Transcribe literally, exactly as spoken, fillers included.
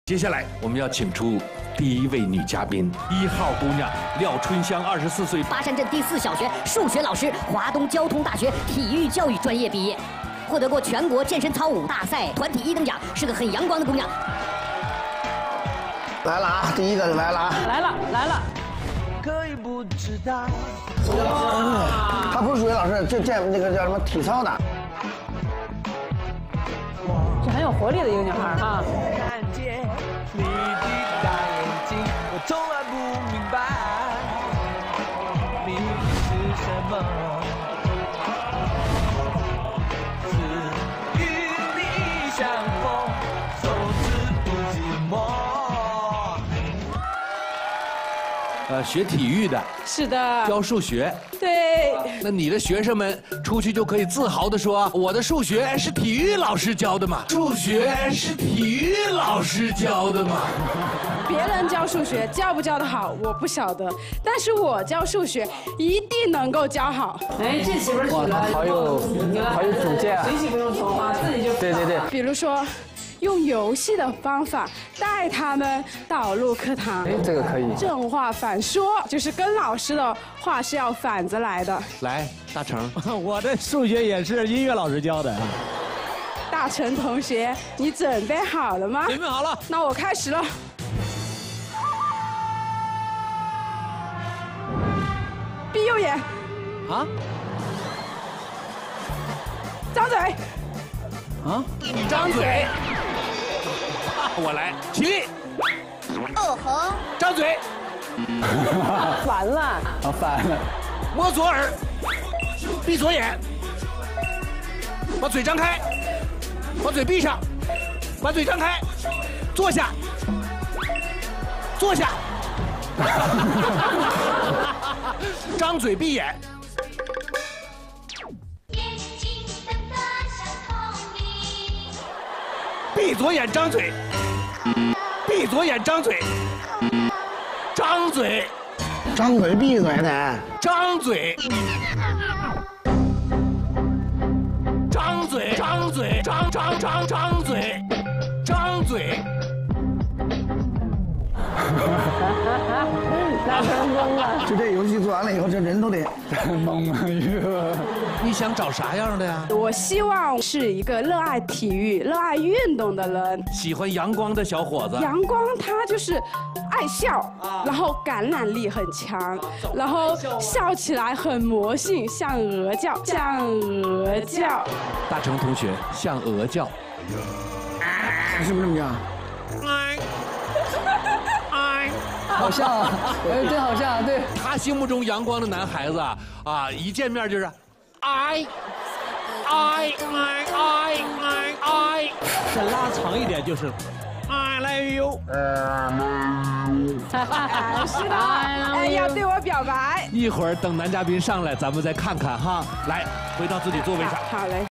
接下来我们要请出第一位女嘉宾，一号姑娘廖春香，二十四岁， 巴山镇第四小学数学老师，华东交通大学体育教育专业毕业，获得过全国健身操舞大赛团体一等奖，是个很阳光的姑娘。 来了啊，第一个就来了啊！ 来了来了。 可以不知道。 他不是数学老师，就健那个叫什么体操的。 这很有活力的一个女孩哈。 看见你的大眼睛，我从来不明白你是什么。只与你相逢，手指不寂寞。 呃，学体育的， 是的， 教数学。 对。 那你的学生们出去就可以自豪地说，我的数学是体育老师教的嘛？数学是体育老师教的嘛？ 别人教数学教不教得好，我不晓得，但是我教数学一定能够教好。哎，这媳妇儿哇，他好有好有主见啊！ 学习不用愁啊，自己就对对对。 比如说，用游戏的方法带他们导入课堂。 哎，这个可以。 正话反说，就是跟老师的话是要反着来的。 来，大成， 我的数学也是音乐老师教的。 大成同学，你准备好了吗？ 准备好了。 那我开始了。闭右眼。 啊？ 张嘴。 啊？ 张嘴。我来，起立。 哦吼。 张嘴。 完了。 啊，反了。 摸左耳，闭左眼，把嘴张开，把嘴闭上，把嘴张开，坐下，坐下，张嘴闭眼。闭左眼，张嘴，闭左眼，张嘴，张嘴。 张嘴闭嘴得， 张嘴，张嘴，张嘴，张张张张嘴，张嘴。 那成功了。 就这游戏做完了以后，这人都得懵了。 你想找啥样的呀？ 我希望是一个热爱体育、热爱运动的人。 喜欢阳光的小伙子。 阳光他就是爱笑，然后感染力很强，然后笑起来很魔性，像鹅叫，像鹅叫。 大成同学像鹅叫， 是不是这么叫？ 好像啊，哎，真好像，对。 他心目中阳光的男孩子啊，啊，一见面就是，I I I I I I， 再拉长一点就是 I love you。 是的，哎，要对我表白。 一会儿等男嘉宾上来，咱们再看看哈。来，回到自己座位上。 好嘞。